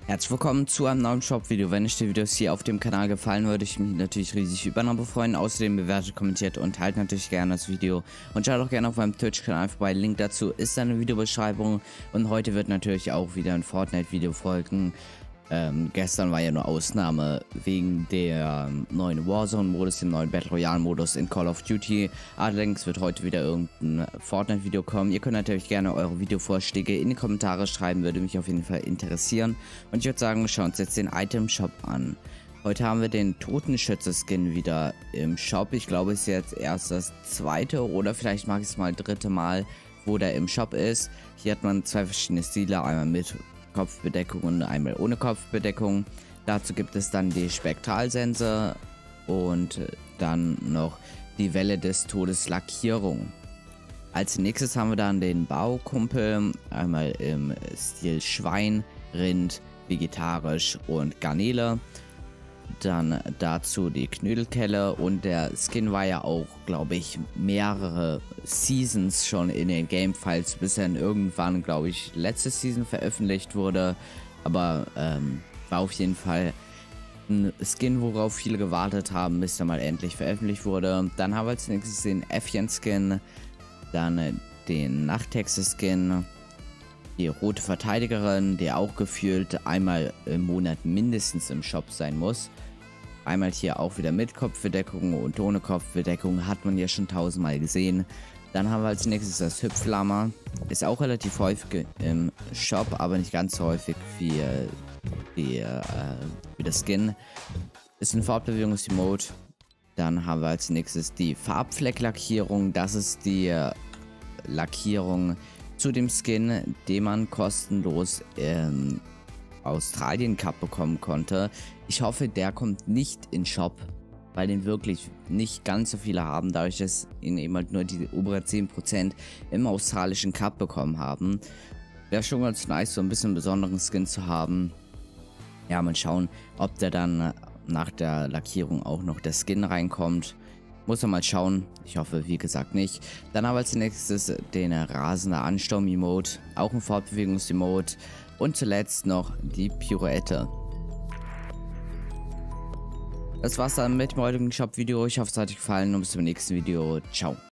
Herzlich willkommen zu einem neuen Shop-Video. Wenn euch die Videos hier auf dem Kanal gefallen, würde ich mich natürlich riesig über ein Abo freuen. Außerdem bewertet, kommentiert und teilt natürlich gerne das Video. Und schaut auch gerne auf meinem Twitch-Kanal vorbei. Link dazu ist in der Videobeschreibung. Und heute wird natürlich auch wieder ein Fortnite-Video folgen. Gestern war ja nur Ausnahme wegen der neuen Warzone-Modus, dem neuen Battle Royale-Modus in Call of Duty. Allerdings wird heute wieder irgendein Fortnite-Video kommen. Ihr könnt natürlich gerne eure Videovorschläge in die Kommentare schreiben, würde mich auf jeden Fall interessieren. Und ich würde sagen, wir schauen uns jetzt den Item-Shop an. Heute haben wir den Totenschütze-Skin wieder im Shop. Ich glaube, es ist jetzt erst das zweite oder vielleicht mag ich es mal dritte Mal, wo der im Shop ist. Hier hat man zwei verschiedene Stile, einmal mit Kopfbedeckung und einmal ohne Kopfbedeckung. Dazu gibt es dann die Spektralsense und dann noch die Welle des Todes Lackierung. Als nächstes haben wir dann den Baukumpel, einmal im Stil Schwein, Rind, vegetarisch und Garnele. Dann dazu die Knödelkelle, und der Skin war ja auch, glaube ich, mehrere Seasons schon in den Gamefiles, bis er irgendwann, glaube ich, letzte Season veröffentlicht wurde. Aber war auf jeden Fall ein Skin, worauf viele gewartet haben, bis er mal endlich veröffentlicht wurde. Dann haben wir als nächstes den Äffchen-Skin, dann den Nachthexe-Skin, die rote Verteidigerin, der auch gefühlt einmal im Monat mindestens im Shop sein muss. Einmal hier auch wieder mit Kopfbedeckung und ohne Kopfbedeckung, hat man ja schon tausendmal gesehen. Dann haben wir als nächstes das Hüpflama. Ist auch relativ häufig im Shop, aber nicht ganz so häufig wie das Skin. Ist ein Fortbewegungsmode. Dann haben wir als nächstes die Farbflecklackierung. Das ist die Lackierung zu dem Skin, den man kostenlos Australien Cup bekommen konnte. Ich hoffe, der kommt nicht in Shop, weil den wirklich nicht ganz so viele haben, dadurch, dass ihn eben halt nur die oberen 10% im australischen Cup bekommen haben. Wäre schon ganz nice, so ein bisschen besonderen Skin zu haben. Ja, mal schauen, ob der dann nach der Lackierung auch noch der Skin reinkommt. Muss man mal schauen. Ich hoffe, wie gesagt, nicht. Dann haben wir als nächstes den rasende Ansturm-Emote, auch ein Fortbewegungs-Emote. Und zuletzt noch die Pirouette. Das war's dann mit dem heutigen Shop-Video. Ich hoffe, es hat euch gefallen und bis zum nächsten Video. Ciao.